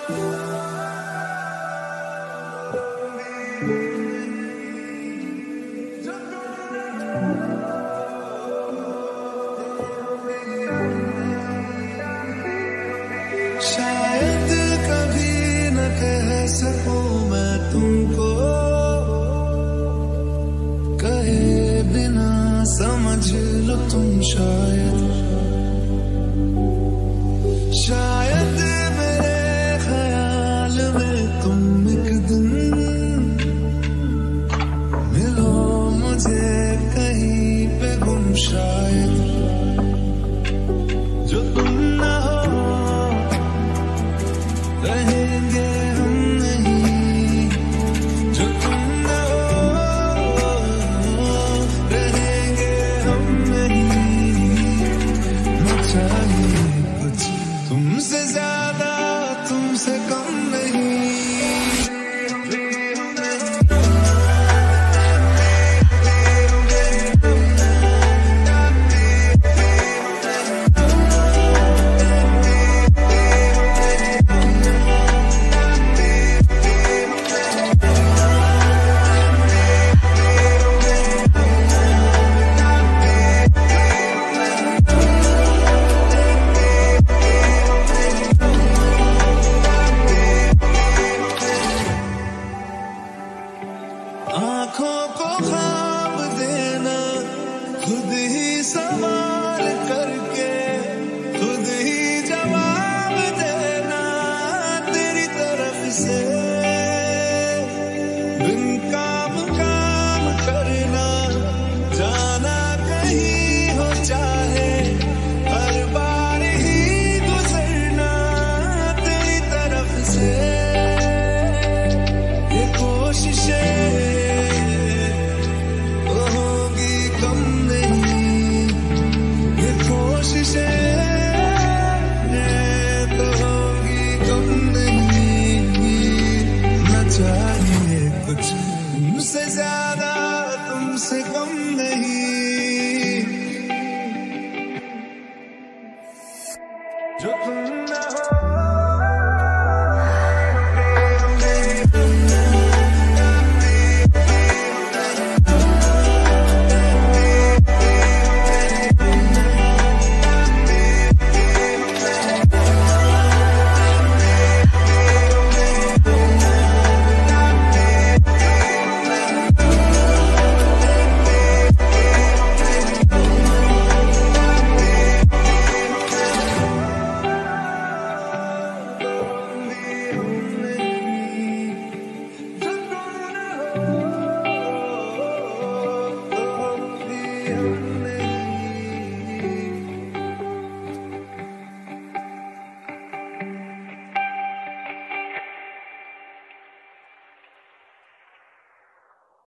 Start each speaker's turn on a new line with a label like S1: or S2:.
S1: शायद कभी न कह सकूं मैं तुमको, कहे बिना समझ लो तुम शायद। शायद मेरे ख्याल में तुम एक दिन मिलो मुझे कहीं पे गुम शायद। जो तुम ना हो रहेंगे हम नहीं, जो तुम ना हो रहेंगे हम नहीं। न चाहिए कुछ तुमसे ज्यादा तुमसे कम